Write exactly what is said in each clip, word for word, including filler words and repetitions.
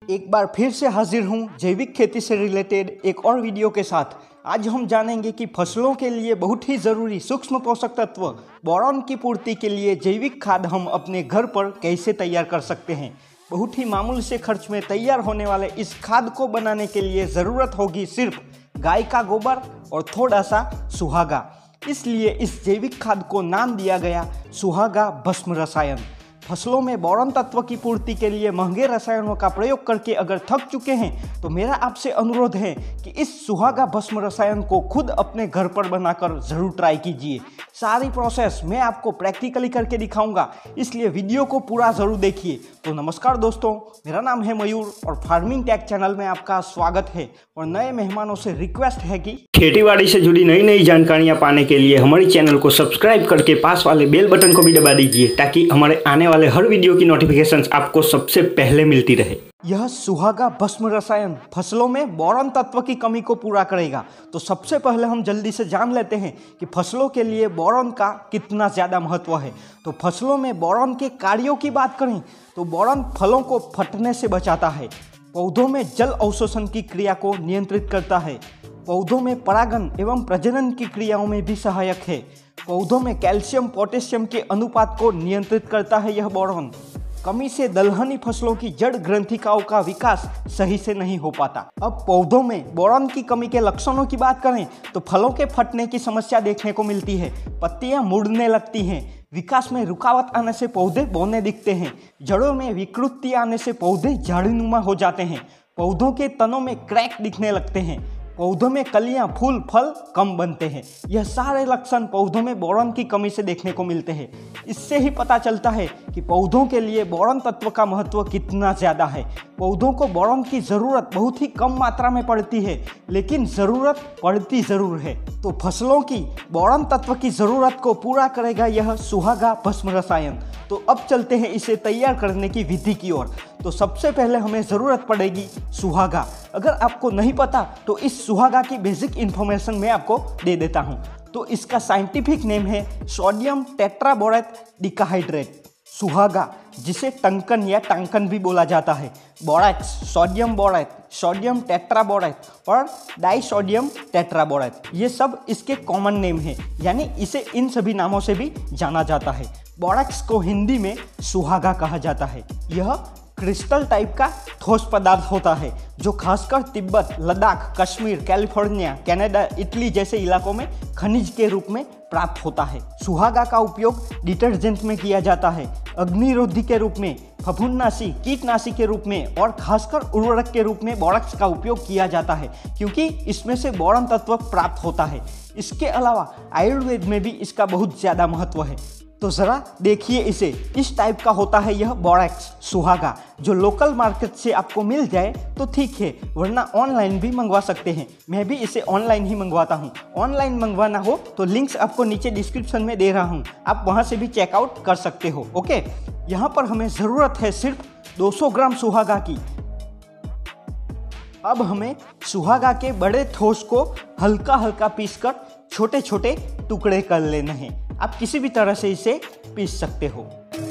एक बार फिर से हाजिर हूँ जैविक खेती से रिलेटेड एक और वीडियो के साथ। आज हम जानेंगे कि फसलों के लिए बहुत ही ज़रूरी सूक्ष्म पोषक तत्व बोरॉन की पूर्ति के लिए जैविक खाद हम अपने घर पर कैसे तैयार कर सकते हैं। बहुत ही मामूली से खर्च में तैयार होने वाले इस खाद को बनाने के लिए ज़रूरत होगी सिर्फ गाय का गोबर और थोड़ा सा सुहागा। इसलिए इस जैविक खाद को नाम दिया गया सुहागा भस्म रसायन। फसलों में बोरॉन तत्व की पूर्ति के लिए महंगे रसायनों का प्रयोग करके अगर थक चुके हैं तो मेरा आपसे अनुरोध है कि इस सुहागा भस्म रसायन को खुद अपने घर पर बनाकर ज़रूर ट्राई कीजिए। सारी प्रोसेस मैं आपको प्रैक्टिकली करके दिखाऊंगा, इसलिए वीडियो को पूरा ज़रूर देखिए। तो नमस्कार दोस्तों, मेरा नाम है मयूर और फार्मिंग टेक चैनल में आपका स्वागत है। और नए मेहमानों से रिक्वेस्ट है कि खेतीबाड़ी से जुड़ी नई नई जानकारियां पाने के लिए हमारे चैनल को सब्सक्राइब करके पास वाले बेल बटन को भी दबा दीजिए, ताकि हमारे आने वाले हर वीडियो की नोटिफिकेशंस आपको सबसे पहले मिलती रहे। यह सुहागा भस्म रसायन फसलों में बोरॉन तत्व की कमी को पूरा करेगा। तो सबसे पहले हम जल्दी से जान लेते हैं कि फसलों के लिए बोरॉन का कितना ज़्यादा महत्व है। तो फसलों में बोरॉन के कार्यों की बात करें तो बोरॉन फलों को फटने से बचाता है, पौधों में जल अवशोषण की क्रिया को नियंत्रित करता है, पौधों में परागण एवं प्रजनन की क्रियाओं में भी सहायक है, पौधों में कैल्शियम पोटेशियम के अनुपात को नियंत्रित करता है। यह बोरॉन कमी से दलहनी फसलों की जड़ ग्रंथिकाओं का विकास सही से नहीं हो पाता। अब पौधों में बोरॉन की कमी के लक्षणों की बात करें तो फलों के फटने की समस्या देखने को मिलती है, पत्तियां मुड़ने लगती हैं, विकास में रुकावट आने से पौधे बौने दिखते हैं, जड़ों में विकृति आने से पौधे झाड़ीनुमा हो जाते हैं, पौधों के तनों में क्रैक दिखने लगते हैं, पौधों में कलियां फूल फल कम बनते हैं। यह सारे लक्षण पौधों में बोरॉन की कमी से देखने को मिलते हैं। इससे ही पता चलता है कि पौधों के लिए बोरॉन तत्व का महत्व कितना ज़्यादा है। पौधों को बोरॉन की ज़रूरत बहुत ही कम मात्रा में पड़ती है, लेकिन ज़रूरत पड़ती ज़रूर है। तो फसलों की बोरॉन तत्व की ज़रूरत को पूरा करेगा यह सुहागा भस्म रसायन। तो अब चलते हैं इसे तैयार करने की विधि की ओर। तो सबसे पहले हमें ज़रूरत पड़ेगी सुहागा। अगर आपको नहीं पता तो इस सुहागा की बेसिक इन्फॉर्मेशन मैं आपको दे देता हूँ। तो इसका साइंटिफिक नेम है सोडियम टेट्राबोरेट डिकाहाइड्रेट। सुहागा, जिसे टंकन या टंकन भी बोला जाता है, borates, sodium borate, sodium tetraborate और डाइसोडियम टेट्राबोरेट, ये सब इसके कॉमन नेम है, यानी इसे इन सभी नामों से भी जाना जाता है। बोरेक्स को हिंदी में सुहागा कहा जाता है। यह क्रिस्टल टाइप का ठोस पदार्थ होता है जो खासकर Tibet, Ladakh, Kashmir, California, Canada, Italy जैसे इलाकों में खनिज के रूप में प्राप्त होता है। सुहागा का उपयोग डिटर्जेंट में किया जाता है, अग्निरोधी के रूप में, फफूंदनाशी, कीटनाशी के रूप में और खासकर उर्वरक के रूप में बोरेक्स का उपयोग किया जाता है, क्योंकि इसमें से बोरॉन तत्व प्राप्त होता है। इसके अलावा आयुर्वेद में भी इसका बहुत ज़्यादा महत्व है। तो ज़रा देखिए इसे, इस टाइप का होता है यह बोरेक्स सुहागा, जो लोकल मार्केट से आपको मिल जाए तो ठीक है, वरना ऑनलाइन भी मंगवा सकते हैं। मैं भी इसे ऑनलाइन ही मंगवाता हूँ। ऑनलाइन मंगवाना हो तो लिंक्स आपको नीचे डिस्क्रिप्शन में दे रहा हूँ, आप वहाँ से भी चेकआउट कर सकते हो। ओके, यहाँ पर हमें ज़रूरत है सिर्फ दो सौ ग्राम सुहागा की। अब हमें सुहागा के बड़े ठोस को हल्का हल्का पीसकर छोटे छोटे टुकड़े कर लेने हैं। आप किसी भी तरह से इसे पीस सकते हो।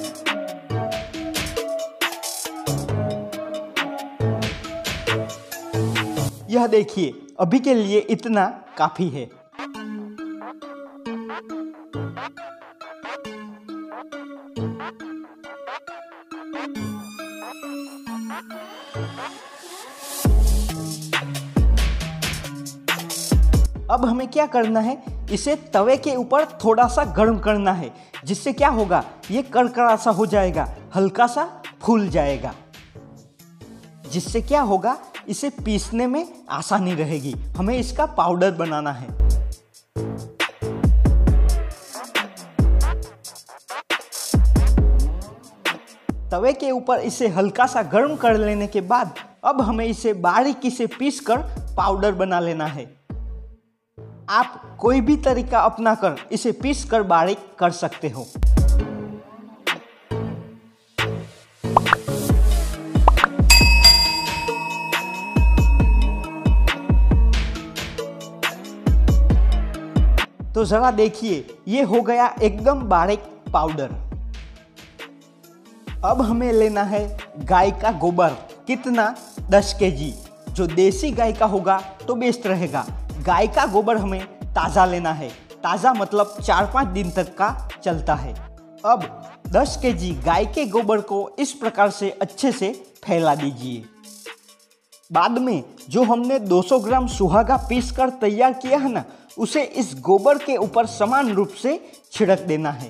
यह देखिए, अभी के लिए इतना काफी है। अब हमें क्या करना है, इसे तवे के ऊपर थोड़ा सा गर्म करना है, जिससे क्या होगा, ये करकरा सा हो जाएगा, हल्का सा फूल जाएगा, जिससे क्या होगा, इसे पीसने में आसानी रहेगी। हमें इसका पाउडर बनाना है। तवे के ऊपर इसे हल्का सा गर्म कर लेने के बाद अब हमें इसे बारीकी से पीसकर पाउडर बना लेना है। आप कोई भी तरीका अपनाकर इसे पीस कर बारीक कर सकते हो। तो जरा देखिए, ये हो गया एकदम बारीक पाउडर। अब हमें लेना है गाय का गोबर। कितना? दस केजी। जो देसी गाय का होगा तो बेस्ट रहेगा। गाय का गोबर हमें ताज़ा लेना है। ताज़ा मतलब चार पाँच दिन तक का चलता है। अब दस केजी गाय के गोबर को इस प्रकार से अच्छे से फैला दीजिए। बाद में जो हमने दो सौ ग्राम सुहागा पीस कर तैयार किया है ना, उसे इस गोबर के ऊपर समान रूप से छिड़क देना है।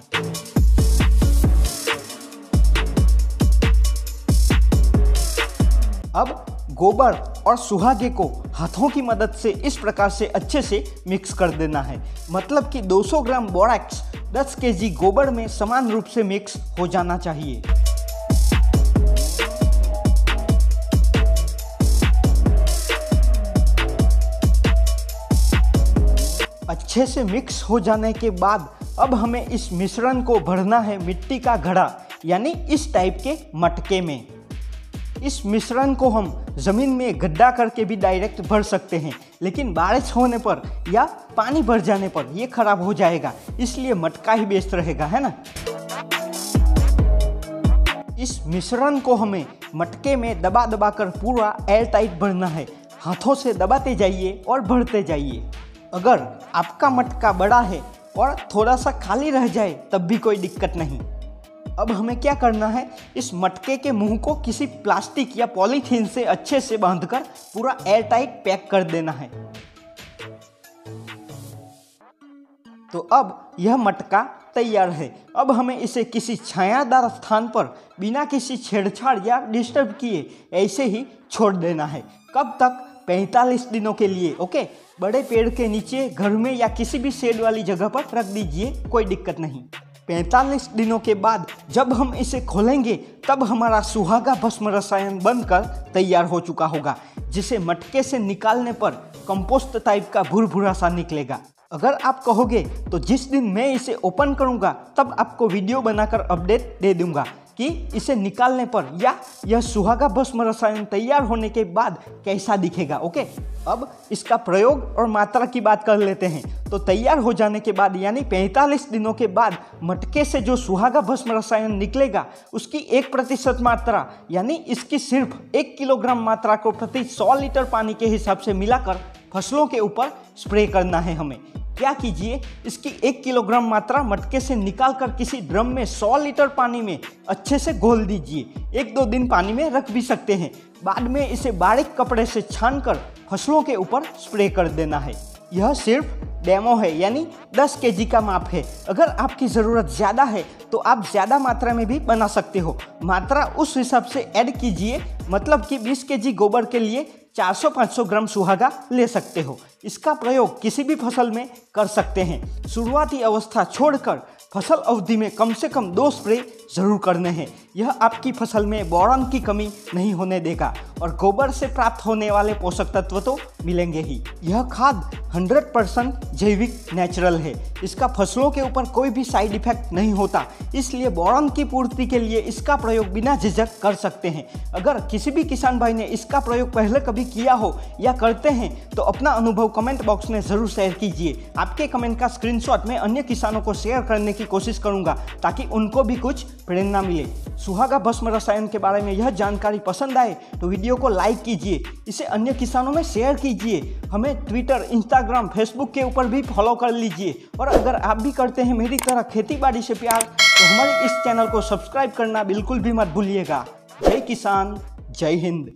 अब गोबर और सुहागे को हाथों की मदद से इस प्रकार से अच्छे से मिक्स कर देना है। मतलब कि दो सौ ग्राम बोरैक्स दस केजी गोबर में समान रूप से मिक्स हो जाना चाहिए। अच्छे से मिक्स हो जाने के बाद अब हमें इस मिश्रण को भरना है मिट्टी का घड़ा, यानी इस टाइप के मटके में। इस मिश्रण को हम ज़मीन में गड्ढा करके भी डायरेक्ट भर सकते हैं, लेकिन बारिश होने पर या पानी भर जाने पर ये खराब हो जाएगा, इसलिए मटका ही बेस्ट रहेगा, है ना। इस मिश्रण को हमें मटके में दबा दबा कर पूरा एयर टाइट भरना है। हाथों से दबाते जाइए और भरते जाइए। अगर आपका मटका बड़ा है और थोड़ा सा खाली रह जाए तब भी कोई दिक्कत नहीं। अब हमें क्या करना है, इस मटके के मुंह को किसी प्लास्टिक या पॉलीथीन से अच्छे से बांधकर पूरा एयर टाइट पैक कर देना है। तो अब यह मटका तैयार है। अब हमें इसे किसी छायादार स्थान पर बिना किसी छेड़छाड़ या डिस्टर्ब किए ऐसे ही छोड़ देना है। कब तक? पैंतालीस दिनों के लिए। ओके, बड़े पेड़ के नीचे, घर में या किसी भी शेड वाली जगह पर रख दीजिए, कोई दिक्कत नहीं। पैंतालीस दिनों के बाद जब हम इसे खोलेंगे तब हमारा सुहागा भस्म रसायन बनकर तैयार हो चुका होगा, जिसे मटके से निकालने पर कंपोस्ट टाइप का भुरभुरा सा निकलेगा। अगर आप कहोगे तो जिस दिन मैं इसे ओपन करूंगा तब आपको वीडियो बनाकर अपडेट दे दूंगा कि इसे निकालने पर या यह सुहागा भस्म रसायन तैयार होने के बाद कैसा दिखेगा। ओके, अब इसका प्रयोग और मात्रा की बात कर लेते हैं। तो तैयार हो जाने के बाद यानी पैंतालीस दिनों के बाद मटके से जो सुहागा भस्म रसायन निकलेगा उसकी एक प्रतिशत मात्रा यानी इसकी सिर्फ एक किलोग्राम मात्रा को प्रति सौ लीटर पानी के हिसाब से मिलाकर फसलों के ऊपर स्प्रे करना है हमें। क्या कीजिए, इसकी एक किलोग्राम मात्रा मटके से निकालकर किसी ड्रम में सौ लीटर पानी में अच्छे से घोल दीजिए। एक दो दिन पानी में रख भी सकते हैं। बाद में इसे बारीक कपड़े से छानकर फसलों के ऊपर स्प्रे कर देना है। यह सिर्फ डेमो है, यानी दस केजी का माप है। अगर आपकी ज़रूरत ज़्यादा है तो आप ज़्यादा मात्रा में भी बना सकते हो। मात्रा उस हिसाब से ऐड कीजिए, मतलब कि बीस केजी गोबर के लिए चार सौ पाँच सौ ग्राम सुहागा ले सकते हो। इसका प्रयोग किसी भी फसल में कर सकते हैं। शुरुआती अवस्था छोड़कर फसल अवधि में कम से कम दो स्प्रे जरूर करने हैं। यह आपकी फसल में बोरॉन की कमी नहीं होने देगा और गोबर से प्राप्त होने वाले पोषक तत्व तो मिलेंगे ही। यह खाद सौ परसेंट जैविक नेचुरल है। इसका फसलों के ऊपर कोई भी साइड इफेक्ट नहीं होता, इसलिए बोरॉन की पूर्ति के लिए इसका प्रयोग बिना झिझक कर सकते हैं। अगर किसी भी किसान भाई ने इसका प्रयोग पहले कभी किया हो या करते हैं तो अपना अनुभव कमेंट बॉक्स में ज़रूर शेयर कीजिए। आपके कमेंट का स्क्रीनशॉट मैं अन्य किसानों को शेयर करने की कोशिश करूंगा ताकि उनको भी कुछ प्रेरणा मिले। सुहागा भस्म रसायन के बारे में यह जानकारी पसंद आए तो वीडियो को लाइक कीजिए, इसे अन्य किसानों में शेयर कीजिए। हमें ट्विटर, इंस्टाग्राम, फेसबुक के ऊपर भी फॉलो कर लीजिए। और अगर आप भी करते हैं मेरी तरह खेती बाड़ी से प्यार तो हमारे इस चैनल को सब्सक्राइब करना बिल्कुल भी मत भूलिएगा। जय किसान, जय हिंद।